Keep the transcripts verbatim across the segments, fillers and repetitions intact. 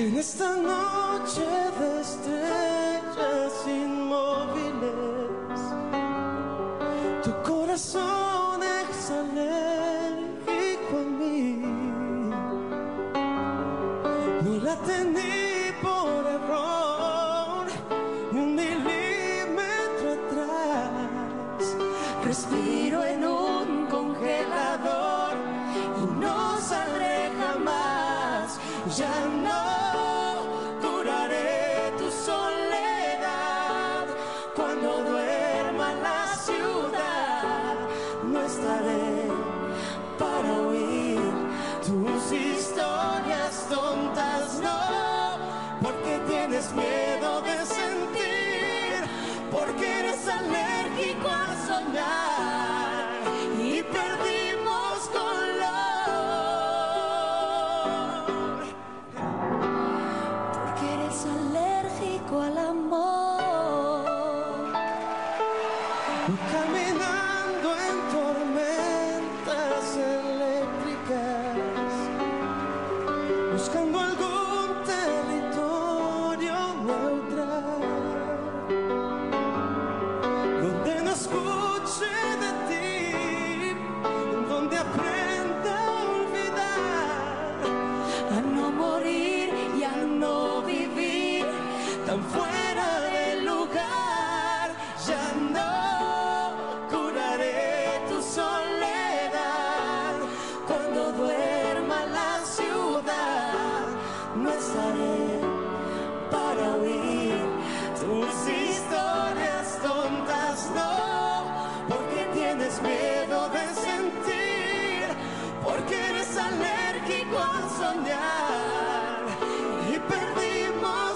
En esta noche de estrellas inmóviles, tu corazón es alérgico a mí. No late ni por error, ni un milímetro atrás. Respiro en un congelador y no saldré jamás. Ya no curaré tu soledad. Cuando duerma la ciudad, no estaré para oír tus historias tontas, no, porque tienes miedo de sentir, porque eres alérgico a soñar y perdimos color, porque eres alérgico al amor. Caminando en tormentas eléctricas, buscando algún territorio neutral, donde no escuche de ti, donde aprenda a olvidar, a no morir y a no vivir tan fuera del lugar. Ya no curaré tu soledad. Cuando duerma la ciudad, no estaré para oír tus historias tontas, no, porque tienes miedo de sentir, porque eres alérgico a soñar y perdimos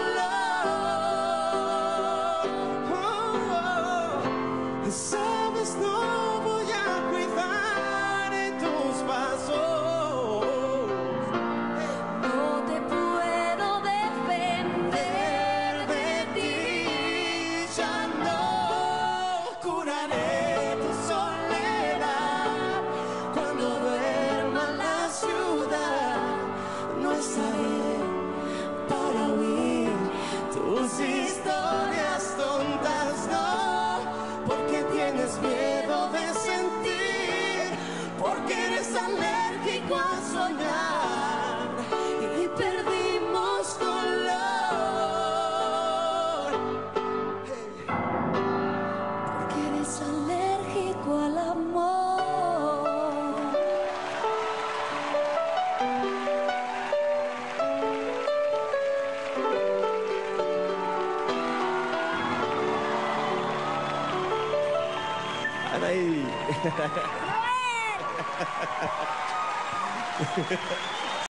color. Oh, oh. Sabes, no voy a cuidar de tus pasos. No te puedo defender de ti. Ya no curaré tu soledad. Cuando duerma la ciudad, no estaré para oír tus historias tontas, no, porque tienes miedo de sentir, porque eres alérgico a soñar y perdimos color, porque eres alérgico al amor. Anaí. ¡Noel!